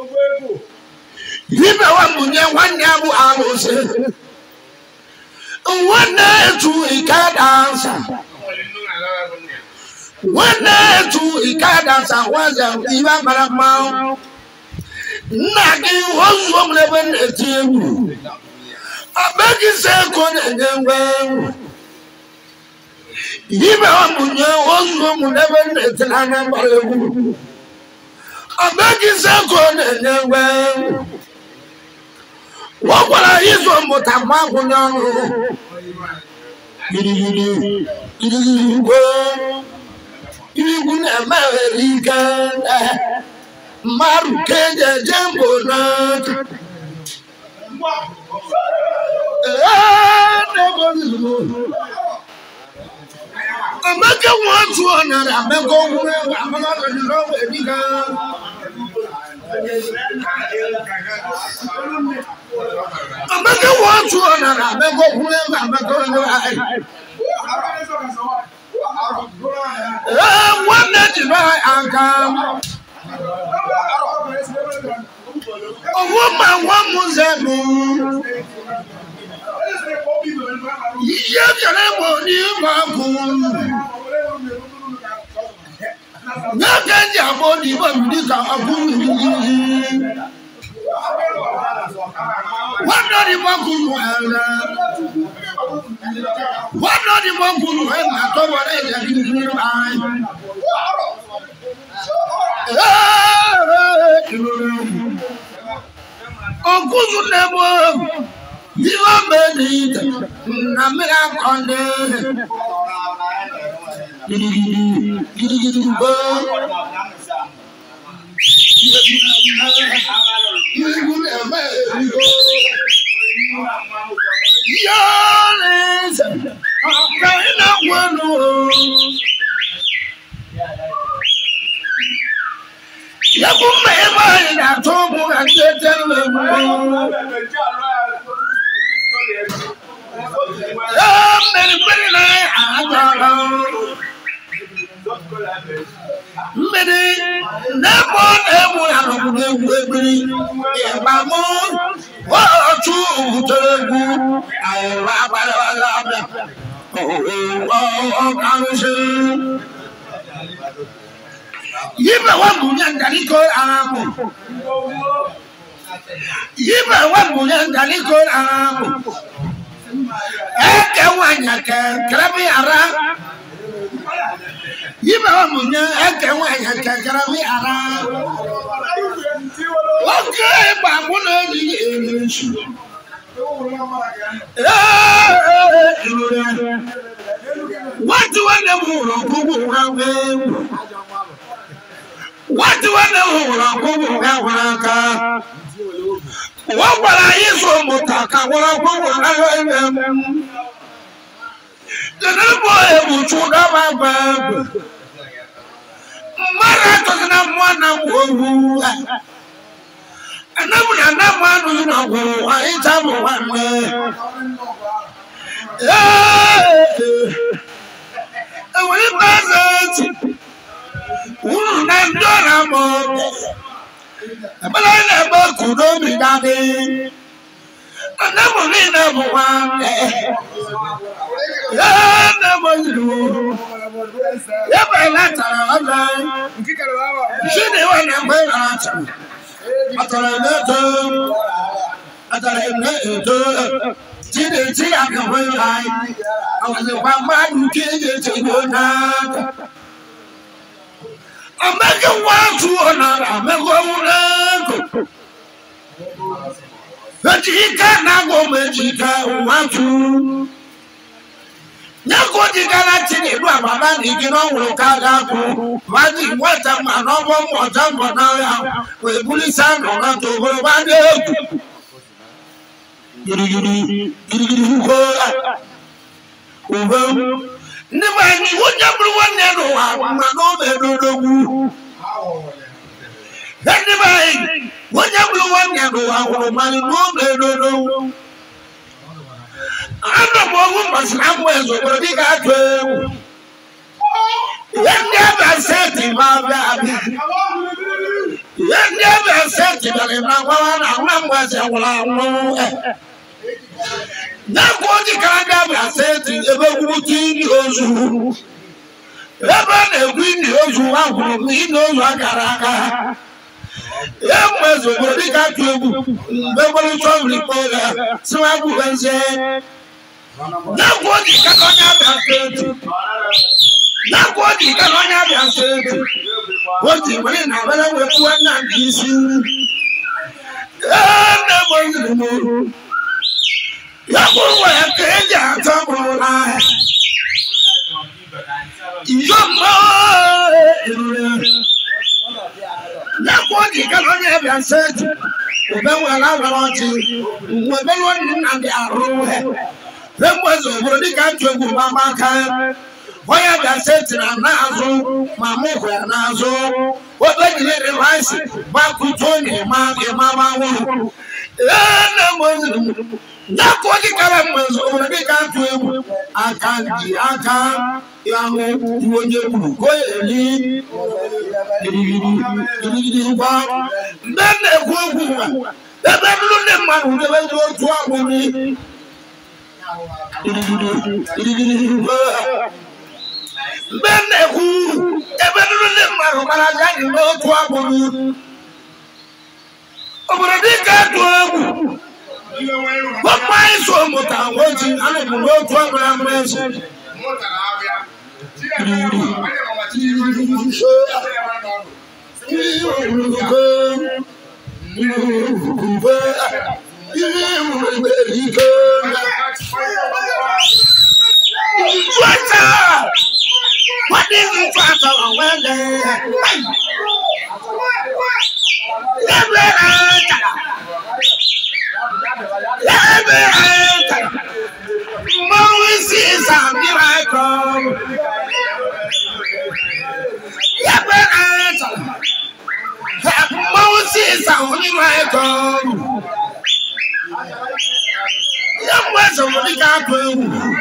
Yiba wa munye wanya bu alose. Wana tu ikadansa. Wana tu ikadansa waza iba maramau. Nagi wozu mleben etiemu. Abegi se kone nyengwe. Yiba wa munye wozu mleben etilana mbalegu. Abegi se kone nyengwe. Wakwala hizo mutama kunyangu. Irigune Amerika. Maru keje jembo nat. Amaka watu onara ameko ngwe amaka ndiro edika. Amaka watu onara ameko ngwe amaka ndiro. One that you buy and a woman, one Muslim. You can have you, nothing your body, but this are what not the one what not the one who had what do I know? What do I know? What will I use for Motaka? The little boy will shoot up my bag. Mara doesn't have one. And I'm one who's not going. I ain't having one way. I will pass it. I'm done. But I never could be daddy. I never one. I never do. Yeah, my letter. She never went. I was a one man who came to go now. I'm making one to another. I'm going to but he can't go magic. Want to now go to Galaxy. Mamma, you can look at what a man of one time for now. With police and not over one day. Never would you one never anybody, what you one I'm not one somewhere over the guy. Let never say to my baby. Yeah, never said to them, I'm was a one. Now, what you can't have said to the Ever we know you want me, know you are Caracas. Was a body got to Beverly Traveling Polar, so I would say, now what you cannot have said. Now what you cannot have said. What you win, I will one and kiss you. Why are said to Nazo, Mamma Nazo? What like the rice? Bakutoni, Mamma. Not what the caramels over the country. I can't, you go leave. Then the woman, the man who never go to our woman. Ben who ever no trouble. Over the cat, what my soul, what I'm watching, I don't know trouble. What is it for a weather? Moses is a miracle. Moses is a miracle. Young was a miracle.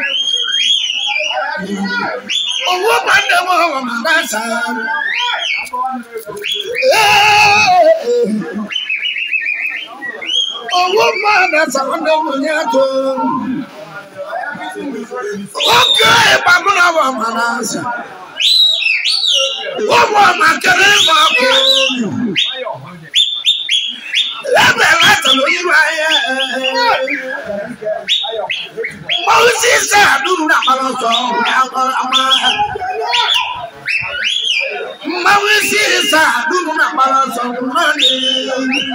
Oh, woman, the woman, that's oh, woman, that's a wonderful. Okay, Pamela, what woman can I let me Moses said, do not Moses said, do not balance on money.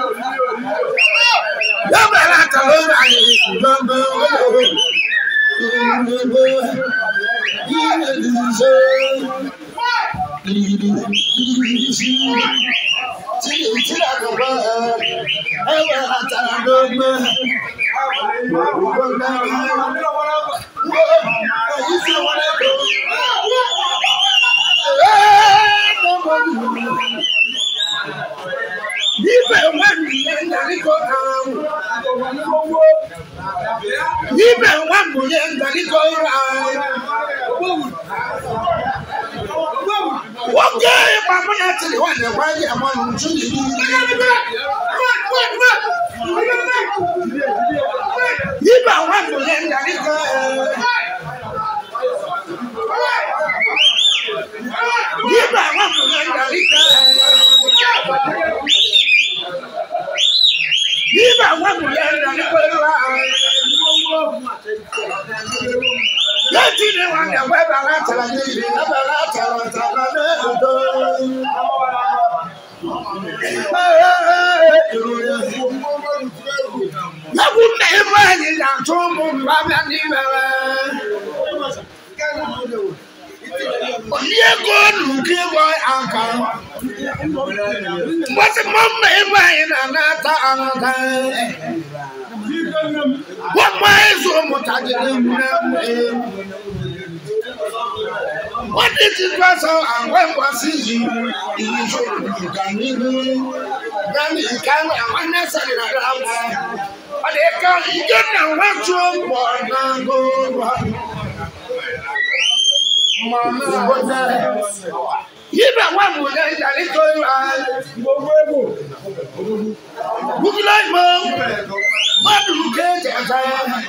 What is it was and when was he? You can even then you can unnecessary around. But they can't get now what you want now go. Mama, what that? You don't want to go Bugilai mo, madu kete ata.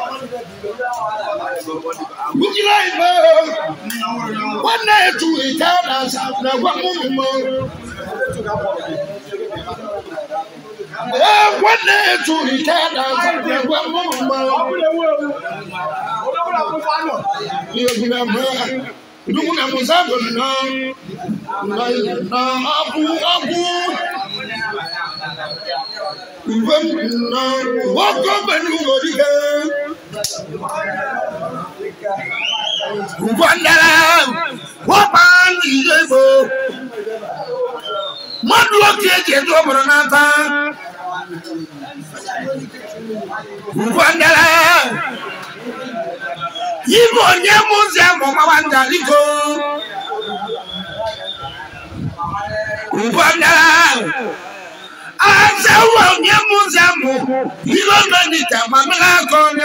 Bugilai mo, wana etu itana na wamu mo. Wana etu itana na wamu mo. Dukuna musago na abu. No, walk up and you go again. Wandala, what man is able? What look at you over another? Wandala, you go near Museum of Mandalico. Wandala. Asa wa nyamuzamu ilonga nitamamla kona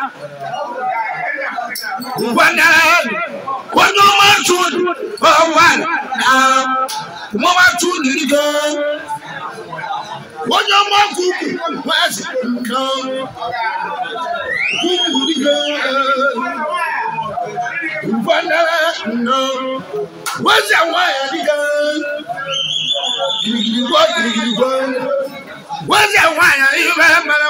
wana kono matud wan mo matud liga wono makuku was no kuku liga wana no waza waya liga what's that wine? You remember?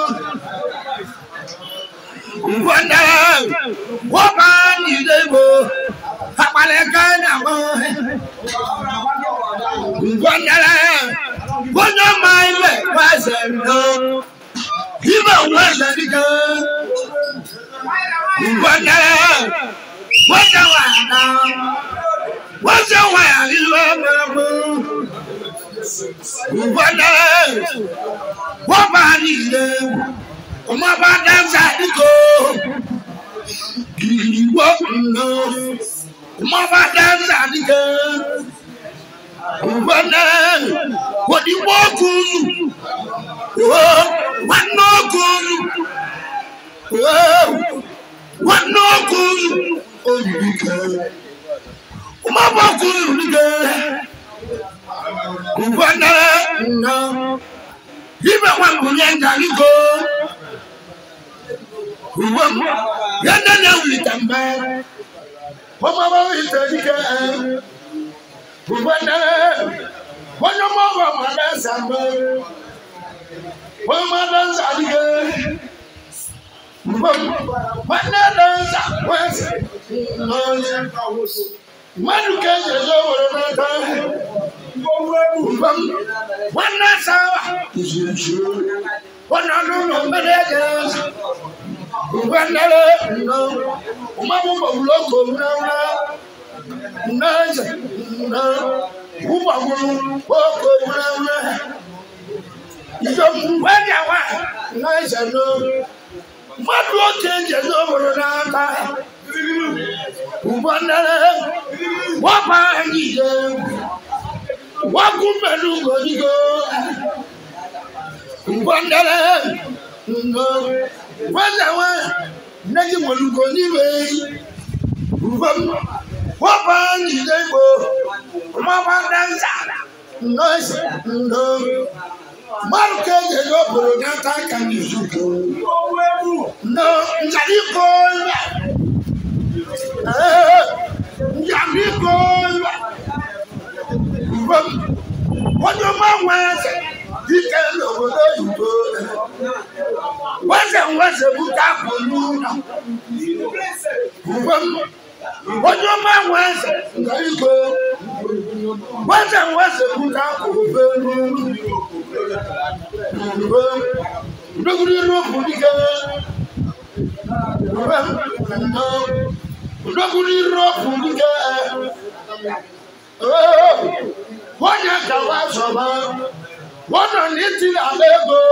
Wonder what man is able? Wonder what your mind was no. Even worse than the girl. Wonder what's the wine now? What's the wine? You remember? What man is there? My father's at the go. My father's at the go. What you walk on? What no good? What no good? Oh, you can. My father's no, even one who ain't got you go. You're not now with them back. What about it? What no more, my best summer. What my dance are the what not dance was man who can't get over another. One night, one no, but one no, Mamma local now, no, who walk over. You don't wear your wife, nice and no. What will change is over another? What man is what good man do go? Wandala, no, what's that one? Nothing will go anyway. What man is able? Mamma dancer, noise, no. Marca is over that I can use you. No, Jalico. What your mom wants, he can over you. What's a book up for you? What your mom wants, there you go. What's a book up for One year can watch over. One on it in a lego.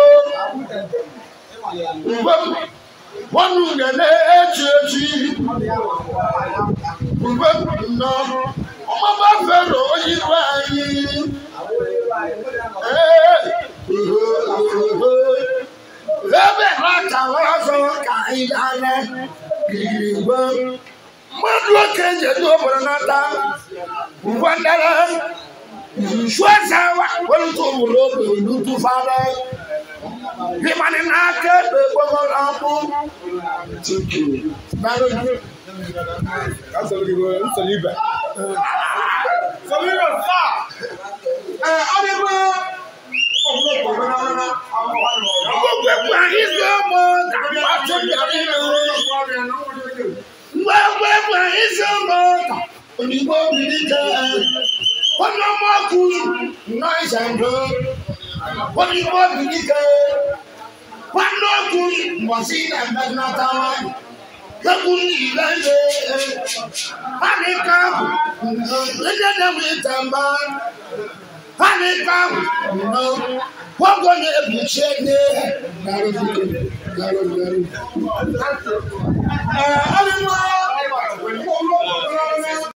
One room and a church. No, Mama Fellow, you Shwazawa, well, to road, to father. The man in our cat, the apple. Thank you. That's a little Saliba. Saliba, what no more cool, nice and good. What you want to get? What no cool, machine and not our. The bully, honeycomb, let them with them back. Honeycomb, no, what going to be shaking? I don't know.